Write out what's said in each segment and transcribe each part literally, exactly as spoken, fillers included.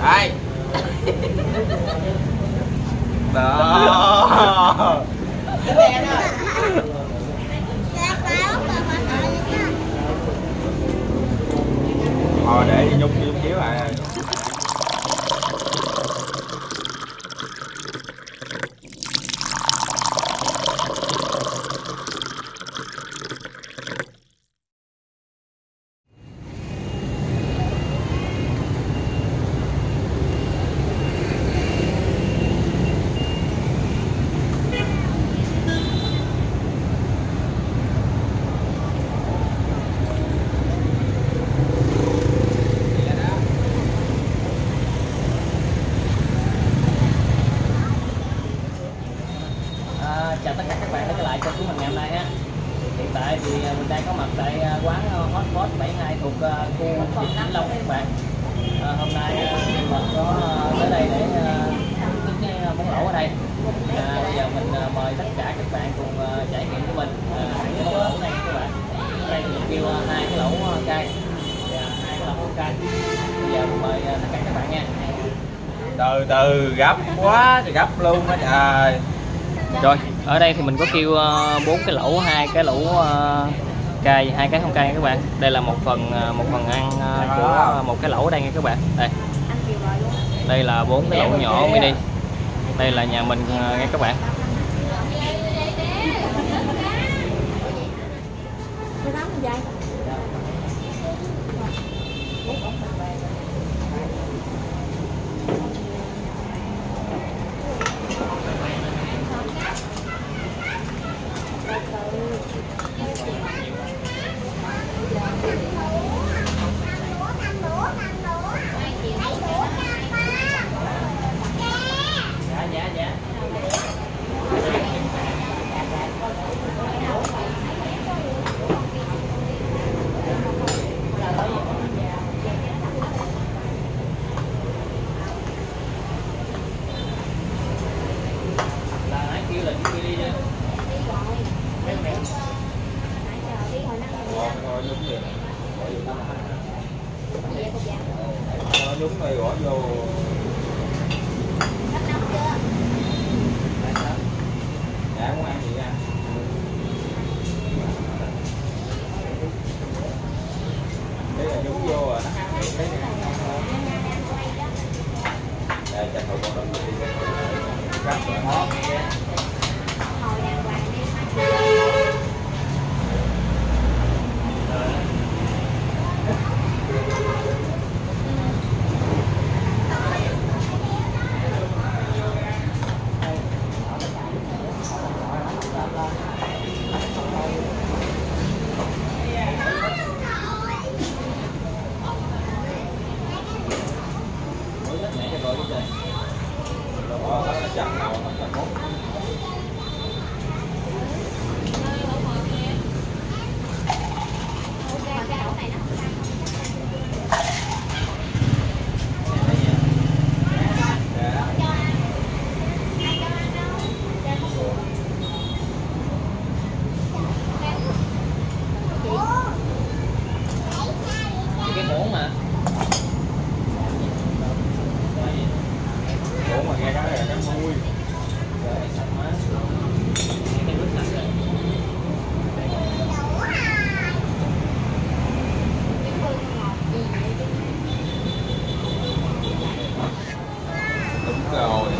Đây. Đó. Thôi để nhúng nhúng chiếu à. Chào tất cả các bạn đã trở lại kênh của mình ngày hôm nay ha. Hiện tại thì mình đang có mặt tại quán Hot Pot bảy hai thuộc khu Vĩnh Long các bạn. À, hôm nay mình có tới đây để thức cái món lẩu ở đây. À, bây giờ mình mời tất cả các bạn cùng trải nghiệm của mình à, cái món lẩu này các bạn. Ở đây thì mình kêu hai cái lẩu cay và hai cái lẩu cay. Bây giờ mình mời tất cả các bạn nha. Từ từ gấp quá thì gấp luôn á trời. Rồi, ở đây thì mình có kêu bốn uh, cái lẩu, hai cái lẩu uh, cay, hai cái không cay các bạn. Đây là một phần uh, một phần ăn uh, của một cái lẩu ở đây nha các bạn. Đây. Đây là bốn cái lẩu nhỏ mini. Đây là nhà mình uh, nghe các bạn. Nhúng này bỏ vô. Dạ muốn ăn gì nha. Đây là nhúng vô rồi nó ăn cái này. Đây cho thử con đó đi. Cắt rồi hết. Cái muỗng mà muỗng mà nghe cái này là cái mùi cái nước sạch rồi. Đúng rồi.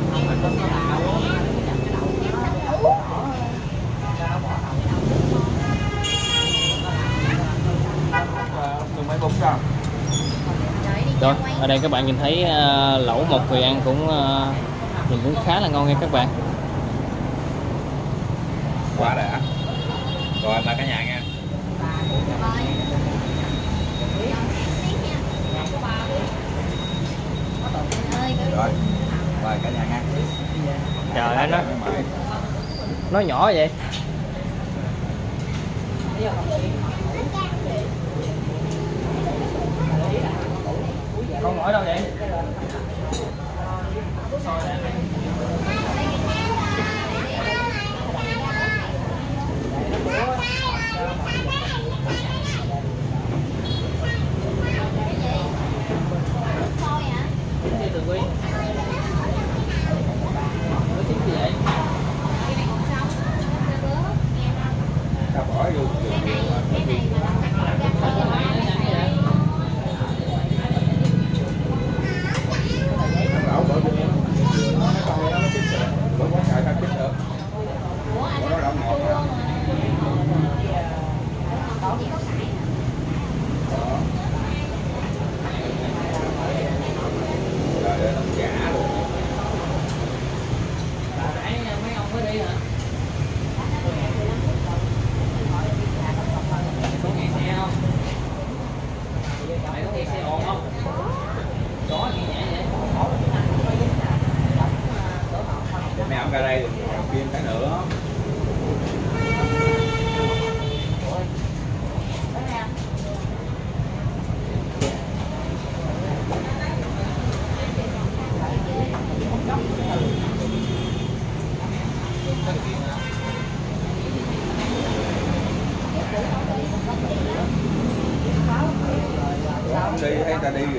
Rồi, ở đây các bạn nhìn thấy uh, lẩu một người ăn cũng uh, nhìn cũng khá là ngon nha các bạn. Quá đã. Rồi mời cả nhà nha. Rồi, mời cả nhà nha. Trời ơi, nó nó nhỏ vậy. Con ngồi đâu vậy?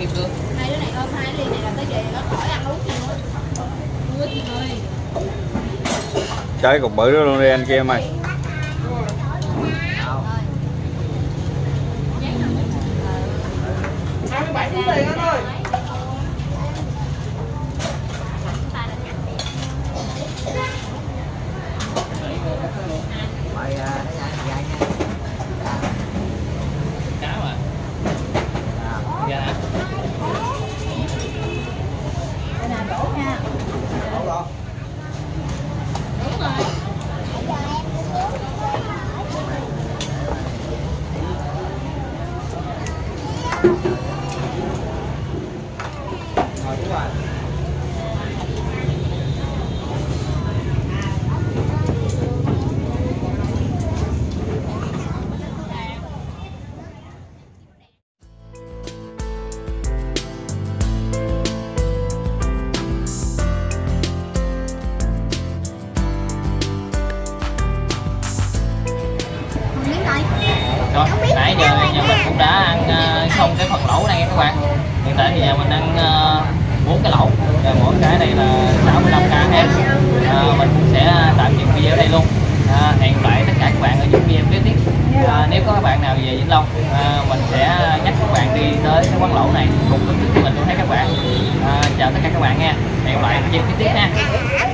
Kim Cương. Hai đứa này ôm hai ly này là tới về nó khỏi ăn uống gì nữa. Ui chị ơi. Chơi cục bự đó luôn đi anh kia em ơi. hai mươi bảy phút tiền anh ơi. Cá mà. Dạ hả? Đây là đổ nha. Đổ rồi. Đúng rồi. Rồi đúng rồi. Miếng đây. Rồi, nãy giờ nhà mình cũng đã ăn uh, xong cái phần lẩu này nha các bạn. Hiện tại thì nhà mình ăn bốn uh, cái lẩu, và mỗi cái đây là sáu mươi lăm k ha. Uh, mình cũng sẽ tạm dừng video ở đây luôn. Uh, hẹn gặp lại tất cả các bạn ở những video kế tiếp. Uh, nếu có các bạn nào về Vĩnh Long, uh, mình sẽ dắt các bạn đi tới cái quán lẩu này cùng với mình luôn thấy các bạn. Uh, chào tất cả các bạn nha. Hẹn gặp lại video kế tiếp nha.